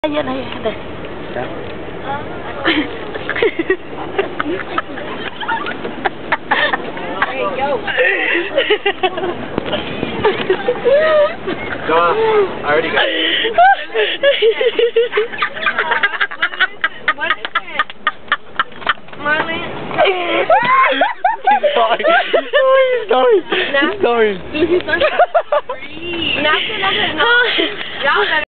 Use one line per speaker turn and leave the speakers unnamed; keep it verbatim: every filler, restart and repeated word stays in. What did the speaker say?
Ayan, ayan, ayan.
Hey, yo.
Go on. I already got it.
What is it? Marlene?
He's sorry. He's sorry. He's sorry.
He's sorry. Now,